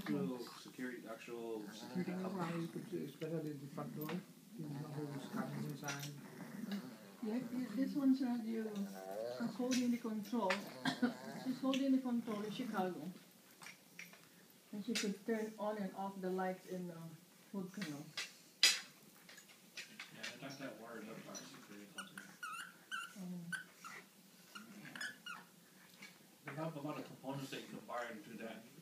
actual security company. You could see, especially the front door. You know who's coming inside. Yeah, this one's not you. She's holding the control. She's holding the control in Chicago. And she could turn on and off the lights in the food canal. Yeah, that's that word of our security company. They have a lot of components that you can buy to do that.